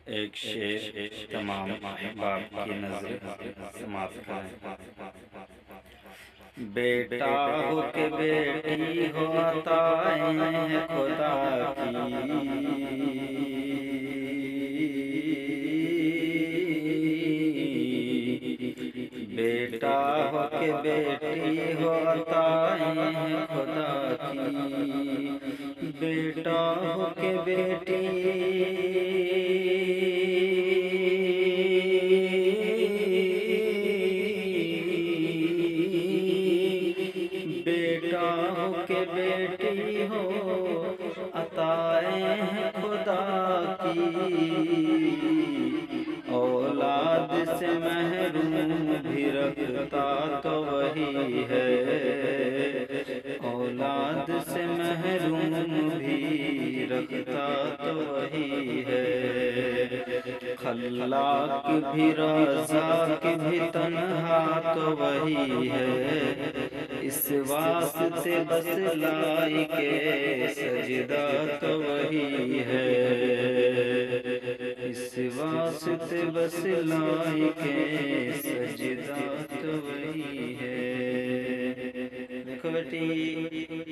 एक शेर तमाम अहबाब की नजर समाप्त करें। बेटा हो के बेटी हो अताएं हैं खुदा की। बेटा हो के बेटी हो अताएं हैं खुदा की। बेटा हो के बेटी बेटा हो के बेटी हो अताएं हैं खुदा की। औलाद से महरूम भी रखता तो वही है। औलाद से महरूम भी रखता तो वही है। खल्लाक भी रज़ाक भी तन्हा तो वही है। इस वास्ते बस लाइके सजदा तो वही है। इस वास्ते बस लाइके सजदा तो वही है। देखो बेटी,